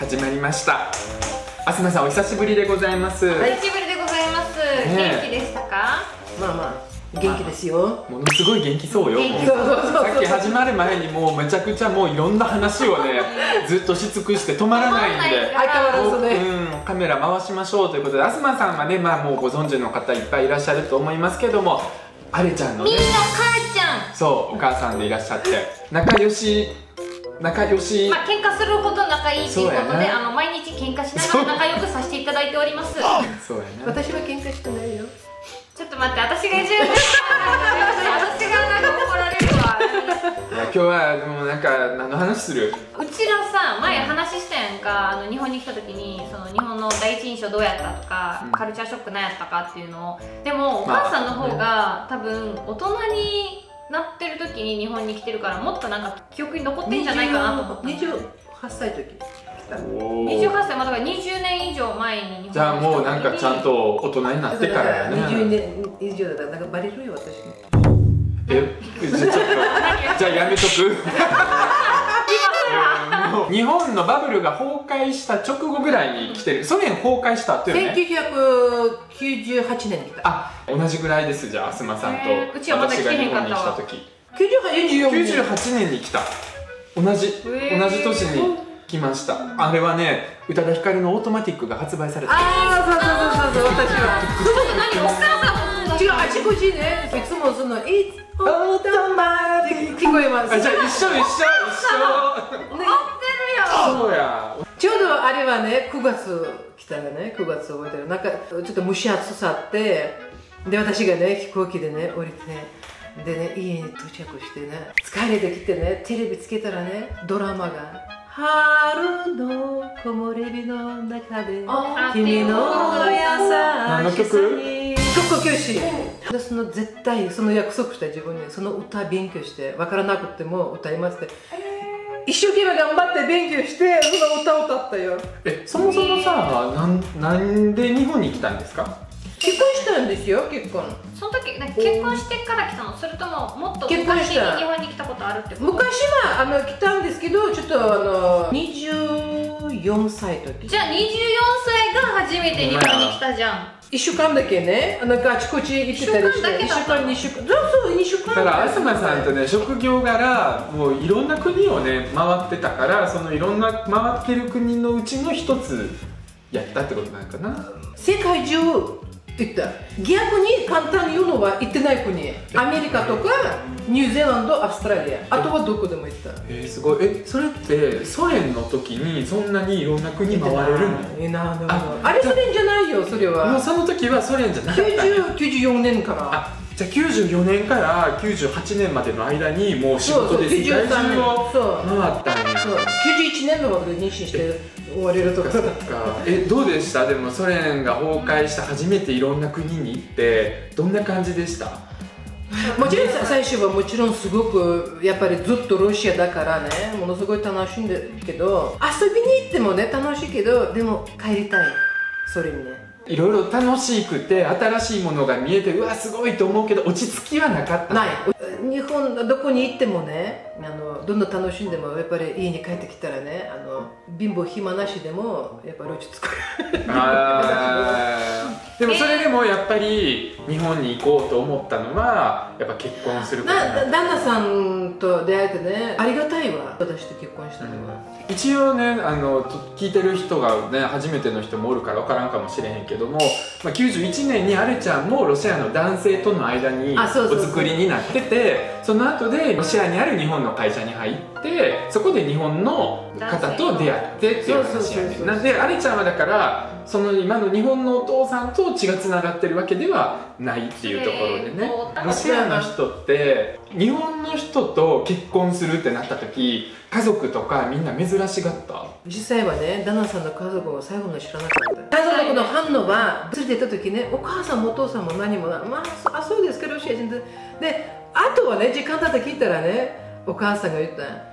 始まりました。あすまさんお久しぶりでございます。 お久しぶりでございます。元気でしたか？ まあまあ元気ですよ。 ものすごい元気そうよ。さっき始まる前にもうめちゃくちゃもういろんな話をねずっとし尽くして止まらないんで、 相変わらずね、 カメラ回しましょうということで、あすまさんはね、まあもうご存知の方いっぱいいらっしゃると思いますけども、あれちゃんのね、 みんな母ちゃん、 そうお母さんでいらっしゃって仲良しまあ喧嘩するほど仲いいということで、毎日喧嘩しながら仲良くさせていただいております。 そうやな。 私は喧嘩してないよ。 ちょっと待って、私が言う私がなんか怒られるわ。 いや今日はでもなんか何の話する？ うちらさ、前話したやんか、日本に来た時にその日本の第一印象どうやったとか、カルチャーショック何やったかっていうのを。でもお母さんの方が多分大人になってる時に日本に来てるから、もっとなんか記憶に残ってんじゃないかなと思った。 28歳の時来た。 28歳、まあだから20年以上前に日本に来た時に。 じゃあもうなんかちゃんと大人になってからやね。 20年以上だからなんかバレるよ私。 じゃあやめとく。日本のバブルが崩壊した直後ぐらいに来てる。ソ連崩壊した後よね。 1998年に来た。 あ、同じぐらいです。じゃああすまさんと私が日本に来た時。98年に来た。同じ年に来ました。あれはね、宇多田ヒカルのオートマティックが発売された。 ああ、そう私は。 何お母さんも違う、あちこちね、いつもその「It's automatic」聞こえます。 じゃあ一緒。 合ってるよ。 そうや。 ちょうどあれはね、9月来たらね、9月覚えてる。なんかちょっと蒸し暑さって、で私がね飛行機でね降りてね、でね家に到着してね、疲れてきてね、テレビつけたらね、ドラマが春の木漏れ日の中で君の優しさに曲教師で、その絶対その約束した自分にその歌勉強して分からなくても歌いますって、一生懸命頑張って勉強してその歌を歌ったよ。 そもそもさ、なんで日本に来たんですか？ 結婚したんですよ、結婚。 その時結婚してから来たの？それとももっと昔に日本に来たことあるってこと？ 昔は来たんですけど、ちょっと24歳の時。 じゃあ24歳が初めて日本に来たじゃん。 1週間だけね、なんかあちこち行ってたりして、1週間2週間、そう2週間。 だから東さんとね、職業柄もういろんな国をね回ってたから、そのいろんな回ってる国のうちの一つやったってことなんかな。 世界中行った。逆に簡単に言うのは行ってない国、アメリカとかニュージーランド、オーストラリア、あとはどこでも行った。 すごい。それってソ連の時にそんなにいろんな国回れるの？ あれソ連じゃないよ、それは。 もうその時はソ連じゃなかった。 94年から。 じゃあ94年から98年までの間にもう仕事で世界中を回ったんや。 91年の俺妊娠して終われるとか。 どうでした？でもソ連が崩壊して初めていろんな国に行ってどんな感じでした？ もちろん最初はもちろんすごくやっぱりずっとロシアだからね、ものすごい楽しんでるけど、遊びに行ってもね楽しいけど、でも帰りたい、それにね。 いろいろ楽しくて新しいものが見えて、うわすごいと思うけど落ち着きはなかった。 ない。日本どこに行ってもね、どんどん楽しんでもやっぱり家に帰ってきたらね、貧乏暇なしでもやっぱり落ち着く。 でもそれでもやっぱり日本に行こうと思ったのはやっぱ結婚すること旦那さんと出会えてね、ありがたいわ、私と結婚したのは。 一応ね、聞いてる人がね初めての人もおるから分からんかもしれへんけども、91年にあれちゃんもロシアの男性との間にお作りになってて、その後でロシアにある日本の会社に入って、そこで日本の方と出会ってっていう話やね。なんであれちゃんはだからその今の日本のお父さんと血がつながってるわけではないっていうところでね。ロシアの人って日本の人と結婚するってなった時、家族とかみんな珍しがった？ 実際はね、旦那さんの家族は最後まで知らなかった。家族の反応は連れて行った時ね、お母さんもお父さんも何もそうですけどロシア人で、あとはね時間経って聞いたらね、お母さんが言った、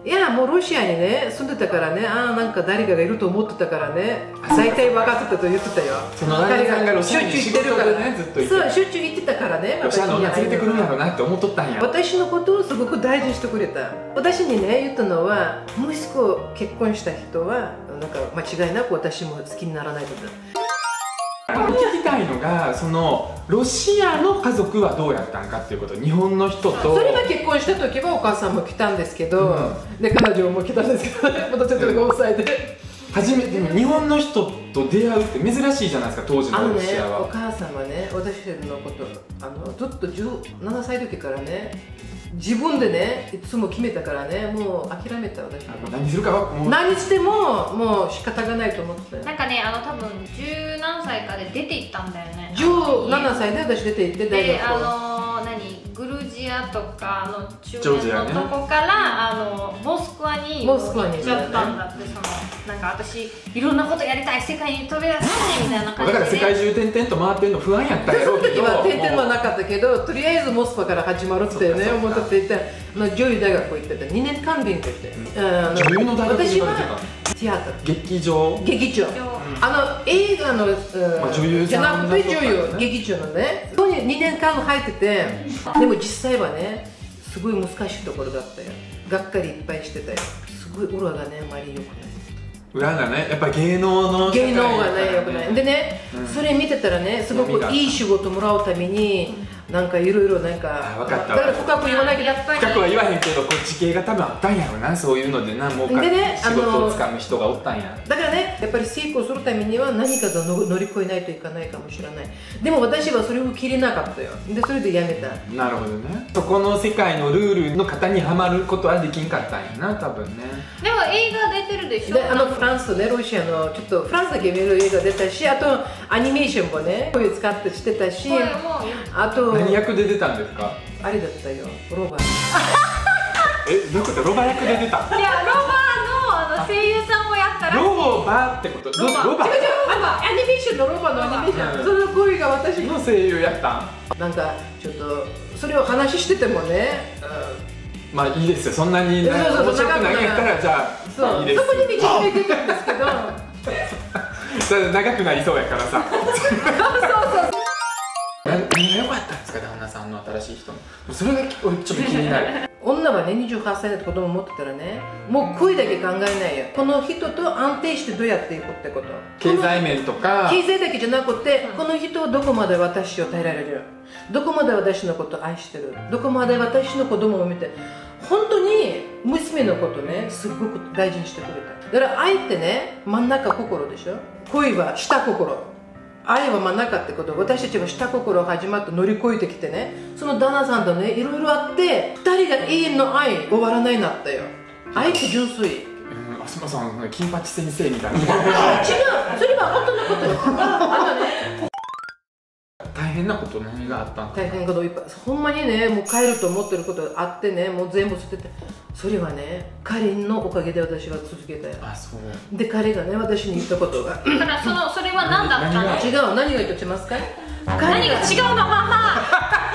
いやもうロシアにね住んでたからね、ああなんか誰かがいると思ってたからね、大体分かってたと言ってたよ。 その彼がロシアに仕事でねずっといて、 そうしょっちゅう行ってたからね、 ロシアの女連れてくるんやろうなって思っとったんや。 私のことをすごく大事にしてくれた。私にね言ったのは、息子結婚した人はなんか間違いなく私も好きにならないことだ。 聞きたいのが、そのロシアの家族はどうやったんかっていうこと、日本の人と。 それが結婚した時はお母さんも来たんですけど、で彼女も来たんですけどね、またちょっと5歳で。 初めて日本の人と出会うって珍しいじゃないですか、当時のロシアは。 お母さんはね、私のことずっと17歳の時からね、自分でねいつも決めたからね、もう諦めた。私何するかはもう何してももう仕方がないと思って。 なんかね、多分10何歳かで出て行ったんだよね。 17歳で私出て行って大学で、グルジアとか中年のとこからモスクワに行っちゃったんだって。なんか私いろんなことやりたい、世界に飛び出したいみたいな感じで、 だから世界中転々と回ってんの不安やったやろうけど、 その時は転々はなかったけど、とりあえずモスクワから始まるってね思っていて、女優大学行ってて2年間勉強して、 女優の大学に行かれてたの？ ティアトル、 劇場映画の女優じゃなくて女優、 ね、 劇場のね、そこに2年間入ってて、でも実際はねすごい難しいところだったよ。がっかりいっぱいしてたよ。すごい裏がねあまり良くない。 裏がね、やっぱ芸能がね良くない。でね、それ見てたらね、すごくいい仕事もらうためになんかいろいろなんか、 分かった。 だから深く言わなきゃ。 深くは言わへんけど、こっち系が多分あったんやろな、そういうのでな、もう仕事をつかむ人がおったんや。 だからね、やっぱり成功するためには何かと乗り越えないといけないかもしれない。でも私はそれを切れなかったよ。でそれでやめた。 なるほどね。そこの世界のルールの型にはまることはできんかったんやな、多分ね。 でも映画出てるでしょ。 でフランスとね、ロシアのちょっとフランスだけ見る映画出たし、あとアニメーションもねこういう使ってしてたし、あと何役で出たんですか？ あれだったよ、ロバ。 どういうこと？ロバ役で出た？ いや、ロバの声優さんもやったらしい。 ロバってこと？ロバ？違う違う、 アニメーションのロバのアニメーション、その声が私の声優やったん？なんかちょっとそれを話しててもね、 まあいいですよ、そんなに面白くないんやったら、じゃあいいです。 そこに道が出てるんですけど長くなりそうやからさ。 そう何が良かったんですか、旦那さんの新しい人の。それがちょっと気になる。 女はね、28歳で子供持ってたらね、もう恋だけ考えないよ。この人と安定してどうやっていくってこと。 経済面とか経済だけじゃなくて、この人はどこまで私を耐えられる、どこまで私のことを愛してる、どこまで私の子供を見て、本当に娘のことねすごく大事にしてくれた。だから愛ってね、真ん中心でしょ。恋は下心、愛は真ん中ってこと。私たちは下心始まって乗り越えてきてね、その旦那さんとねいろいろあって、2人が永遠の愛終わらないなったよ。愛って純粋。 浅間さん、金八先生みたいな。違う、 それは本当のことよ。 大変なこと何があったん？ 大変なこといっぱい、ほんまにね、もう帰ると思ってることあってね、もう全部捨てて、それはね、彼のおかげで私は続けたよ。 あ、そう。 で、彼がね、私に言ったことが。 だからそれは何だったの？ 違う、何が言ってますか？ 何が違うの、ママ。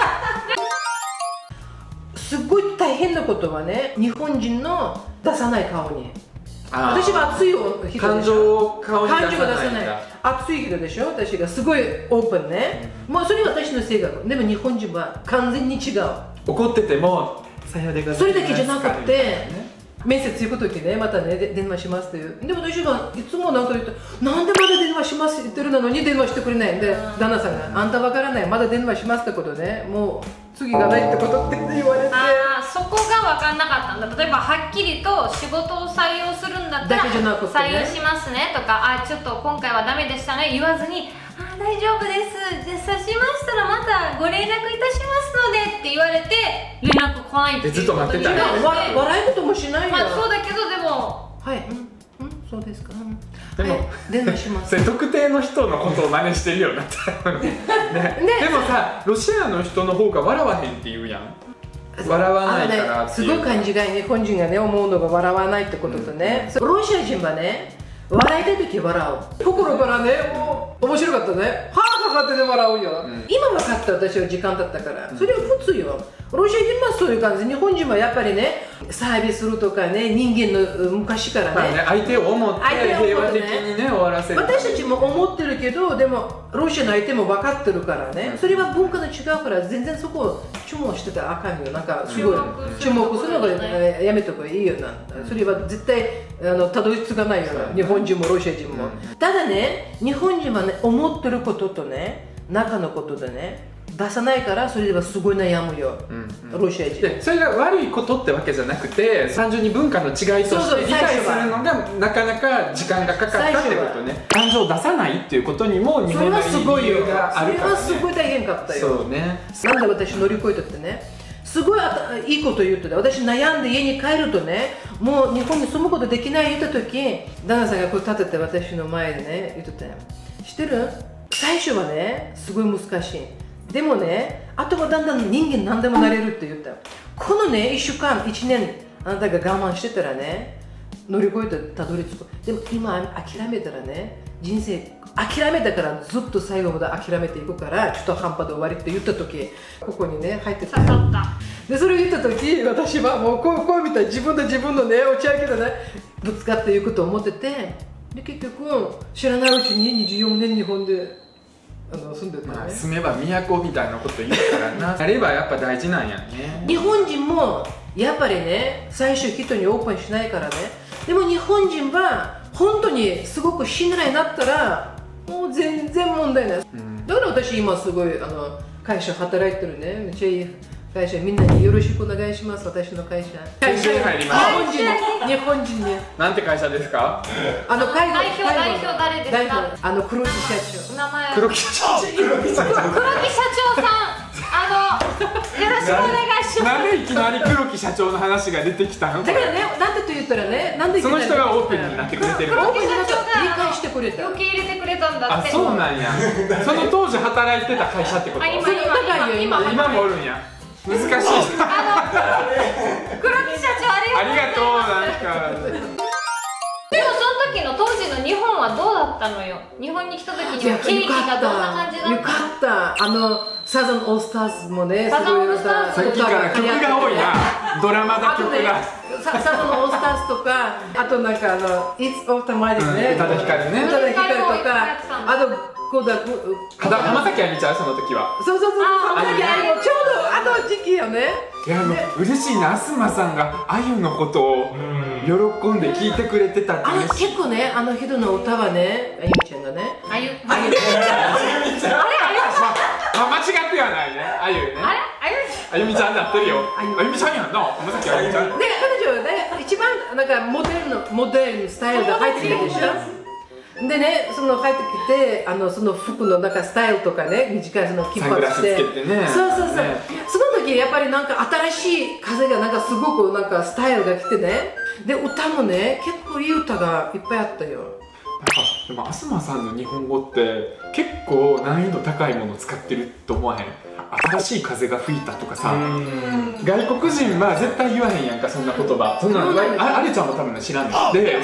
すっごい大変なことはね、日本人の出さない顔に。私は熱い人でしょ。 感情を顔に出さない。 感情が出さない。熱い人でしょ。私がすごいオープンね。もうそれは私の性格。でも日本人は完全に違う。 怒っててもさようでください。 それだけじゃなくて、面接行く時ね、またね電話しますっていう。でも私はいつもなんか言って、なんでまだ電話しますって言ってるのに電話してくれないんで、旦那さんがあんたわからない、まだ電話しますってことね、もう次がないってことって言われて。 ああ、そこが分かんなかったんだ。例えばはっきりと仕事を採用するんだったら採用しますねとか、ちょっと今回はダメでしたね言わずに、大丈夫です、じゃあ刺しましたらまたご連絡いたしますのでって言われて、連絡来ないっていうことになって、 ずっと待ってたよ。 笑い事もしないよ。 まあそうだけど、でもはい、そうですか。 でも、 電話します。 それ特定の人のことを真似してるようになったね。でもさ、ロシアの人の方が笑わへんって言うやん。笑わないからっていう。 すごい勘違い、日本人がね思うのが笑わないってこととね、ロシア人はね笑いたい時笑う。心からね、もう面白かったね。ははってで笑うよ、今分かった。私は時間経ったから、それは普通よ。ロシア人はそういう感じ。日本人はやっぱりね、サービスするとかね、人間の昔からね、 相手を思って平和的にね終わらせる。 私たちも思ってるけど、でもロシアの相手も分かってるからね、それは文化の違うから全然そこを注文してたらあかんよ。なんかすごい注目するのがやめとくいいよな。それは絶対たどり着かないよな、日本人もロシア人も。ただね、日本人はね、思ってることとね、中のことでね出さないから、それではすごい悩むよ、ロシア人で。それが悪いことってわけじゃなくて、単純に文化の違いとして理解するのがなかなか時間がかかったってことね。感情を出さないっていうことにも日本のいい理由があるからね。 それはすごい大変かったよ。 そうね。 なんで私乗り越えたってね、すごいいいこと言うとね、私悩んで家に帰るとね、もう日本に住むことできない言った時、旦那さんがこう立てて私の前でね言ってたよ。知ってる？最初はねすごい難しい。でもね、あとはだんだん人間何でもなれるって言った。このね、1週間、1年、あなたが我慢してたらね、乗り越えてたどり着く。でも今諦めたらね、人生諦めたからずっと最後まで諦めていくから、中途半端で終わりって言った時、ここにね、入ってた。で、それを言った時、私はもうこう見た自分のね、打ち明けでね、ぶつかっていくと思ってて、で、結局、知らないうちに24年日本で、住んでたね。 住めば都みたいなこと言うからな。やればやっぱ大事なんやね。 日本人もやっぱりね、最初人にオープンしないからね。でも日本人は本当にすごく信頼になったらもう全然問題ない、だから私今すごい会社働いてるね。めっちゃいい会社、みんなによろしくお願いします。私の会社会社に入ります。 日本人になんて会社ですか？ 代表誰ですか？ 黒木社長。 名前黒木社長。 黒木社長さん、よろしくお願いします。 なんでいきなり黒木社長の話が出てきたの？ だからね、なんでと言ったらね、なんでその人がオープンになってくれてる。 黒木社長が理解してくれた。 受け入れてくれたんだって。 あ、そうなんや。その当時働いてた会社ってこと？今もおるんや。難しい。黒木社長ありがとう。 なんか。 でもその時の当時の日本はどうだったのよ。日本に来た時には景気がどんな感じだった？ よかった。サザンオールスターズもね、 サザンオールスターズさっきから曲が多いな。ドラマだ曲が。 サザンオールスターズとか、あとなんかIt's Automaticね。 宇多田ヒカルね。 宇多田ヒカルとか、あと浜崎あゆみちゃん、その時は。 そう浜崎あゆみちょうど時期よね。 いや、嬉しいな。東さんがあゆのことを喜んで聞いてくれてたって。 結構ね、人の歌はね、あゆみちゃんがね。 あゆみちゃん。 間違ってはないね。あゆね。あゆみちゃんなってるよ。あゆみちゃんやんな。浜崎あゆみちゃん。 で、彼女ね、一番なんかモデルのスタイルが入ってきたでしょ。でね、入ってきて、その服のなんかスタイルとかね、短いその金髪して、その時やっぱりなんか新しい風がなんかすごくなんかスタイルが来てね、で歌もね、結構いい歌がいっぱいあったよ。 でも東さんの日本語って結構難易度高いもの使ってると思わへん？新しい風が吹いたとかさ、外国人は絶対言わへんやんか、そんな言葉。そんなあれちゃんも多分知らんので。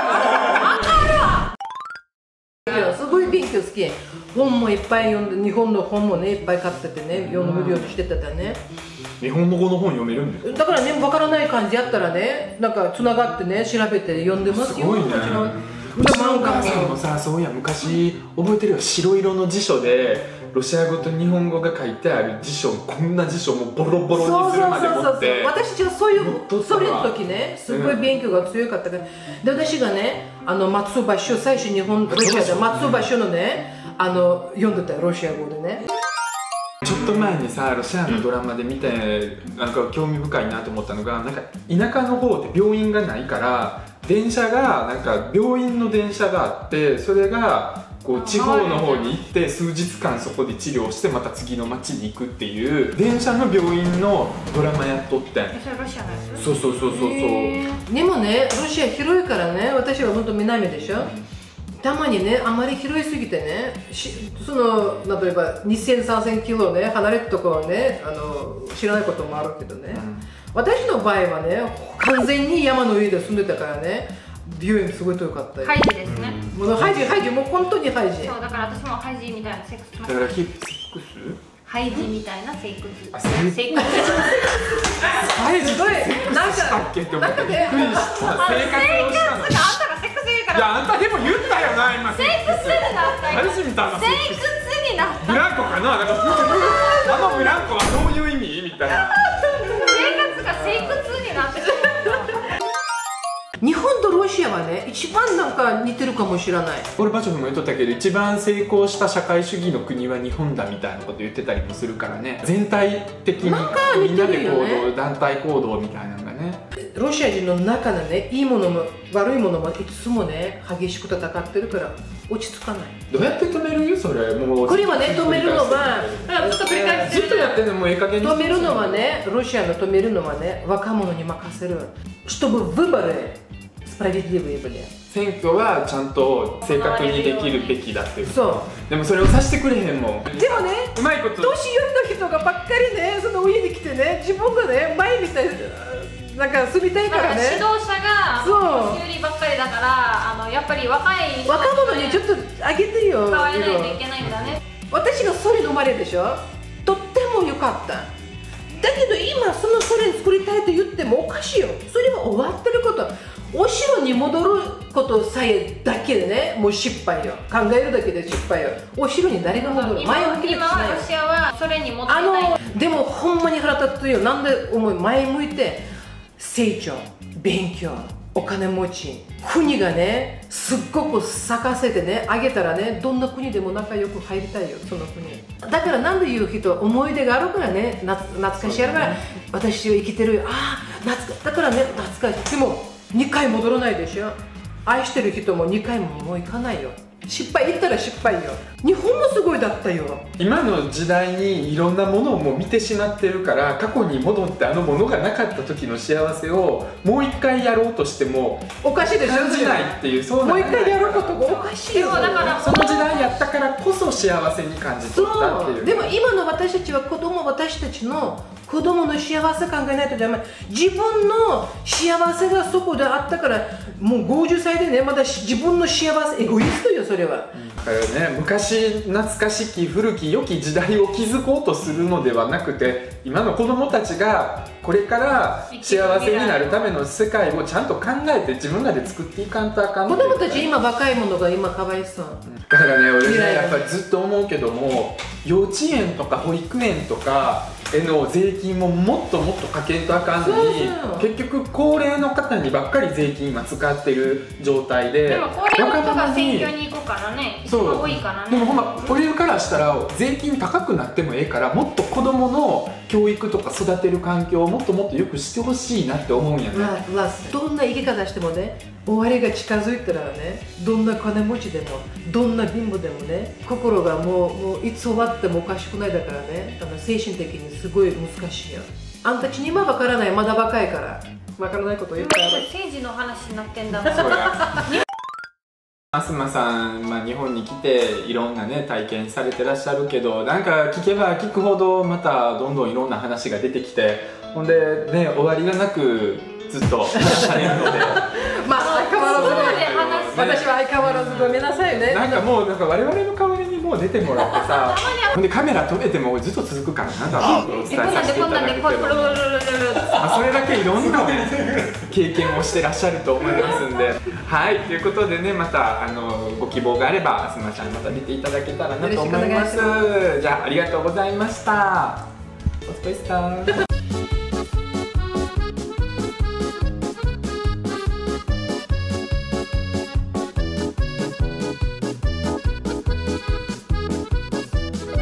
すごい勉強好き。本もいっぱい読んで、日本の本もねいっぱい買っててね、読むようにしてたね。 日本語の本読めるんです。 だからね、わからない感じやったらね、なんかつながってね、調べて読んでますよ。 すごいね。うちのお母さんもさ、そういや昔覚えてるよ、白色の辞書でロシア語と日本語が書いてある辞書、こんな辞書もボロボロにするまで持って。 私たちはそれの時ね、すごい勉強が強かったから。で、私がね、松尾芭蕉、最初日本ロシアで松尾芭蕉のね、読んでたよ、ロシア語でね。 ちょっと前にさ、ロシアのドラマで見て、なんか興味深いなと思ったのが、なんか田舎の方って病院がないから電車がなんか病院の電車があって、それがこう地方の方に行って数日間そこで治療してまた次の町に行くっていう電車の病院のドラマやっとってん。 それロシアのやつ？ そう。 でもね、ロシア広いからね、私は本当南でしょ。たまにね、あまり広いすぎてね、例えば2000、3000キロね、離れたところはね、知らないこともあるけどね、私の場合はね、完全に山の上で住んでたからね、 美容院すごい遠かったよ。 ハイジですね。 もうハイジもう本当にハイジ。 そうだから私もハイジみたいなセックスしました。 だからセックスハイジみたいなセックス。 セックスハイジどれなんしたっけって思ってびっくりした。生活をしたの。 あんたがセックス言うから。 いやあんたでも言ったよな今。 セックスになった。 ハイジみたいなセックスになった。 ブランコかな。なんかあのブランコはどういう意味みたいな。 生活がセックスになってしまった。 日本とロシアはね、一番なんか似てるかもしれない。 ゴルバチョフも言っとったけど、一番成功した社会主義の国は日本だみたいなこと言ってたりもするからね。全体的にみんなで行動、団体行動みたいなのがね。 ロシア人の中でね、いいものも悪いものもいつもね、激しく戦ってるから落ち着かない。 どうやって止めるよそれ。もうこれはね、止めるのはずっと繰り返してずっとやってんのもうええ加減に止めるのはね、ロシアの止めるのはね、若者に任せる。чтобы выборы справедливые были。 選挙はちゃんと正確にできるべきだっていう。 そう。 でもそれをさしてくれへんもん。 でもね、 うまいこと年寄りの人がばっかりね、その上に来てね、自分がね、前みたいなんか住みたいからね。 指導者が年寄りばっかりだから、やっぱり若者にちょっとあげてよ。 変わらないといけないんだね。 私がソ連生まれでしょ。とっても良かった。だけど今そのソ連作りたいと言ってもおかしいよ。それは終わってること。お城に戻ることさえだけでね、もう失敗よ。考えるだけで失敗よ。お城に誰が戻る？ 今はロシアはソ連に戻りたい。 でもほんまに腹立つよ。なんで前向いて成長、勉強、お金持ち、国がね、すっごく咲かせてね、あげたらね、どんな国でも仲良く入りたいよ、その国。だからなんで言う人、思い出があるからね、懐かしいあるから、私は生きてるよ。だからね、懐かしい。でも2回戻らないでしょ。愛してる人も2回もう行かないよ。失敗言ったら失敗よ。日本もすごいだったよ。 今の時代にいろんなものをもう見てしまってるから、過去に戻ってあのものがなかった時の幸せをもう一回やろうとしてもおかしいでしょ。 感じないっていう。そうもう一回やることがおかしいよ。 だからその時代やったからこそ幸せに感じ取ったっていう。 でも今の私たちは私たちの子供の幸せ考えないとダメ。自分の幸せがそこであったから、もう50歳でね、まだ自分の幸せ、エゴイストよ、それは。 だからね、昔懐かしき古き良き時代を築こうとするのではなくて、今の子供たちがこれから幸せになるための世界をちゃんと考えて自分らで作っていかんとあかん。 子供たち今若い者が今かわいそう。 だからね、俺ね、やっぱりずっと思うけども、幼稚園とか保育園とかへの税金ももっともっとかけんとあかんのに、結局高齢の方にばっかり税金今使ってる状態で。 でも高齢の人が選挙に行くからね、一番多いからね。 でもほんま俺からしたら税金高くなってもええから、もっと子供の教育とか育てる環境をもっともっとよくしてほしいなって思うんやね。 どんな生き方してもね、終わりが近づいたらね、どんな金持ちでもどんな貧乏でもね、心がもういつ終わってもおかしくないだからね、精神的にすごい難しいよ。あんたちに今わからない、まだ若いからわからないこと言ったら政治の話になってんだもん。 そうやアスマさん、日本に来ていろんなね体験されてらっしゃるけど、なんか聞けば聞くほどまたどんどんいろんな話が出てきて、ほんでね、終わりがなくずっと話されるのでまあ相変わらず私は相変わらずごめんなさいね。 なんかもう我々の代わりにもう出てもらってさほんでカメラ止めてもずっと続くからな、多分お伝えさせていただくけど、それだけいろんな経験をしてらっしゃると思いますんではい、ということでね、またご希望があればアスマちゃんまた出ていただけたらなと思います。じゃあありがとうございました。お疲れ様でした。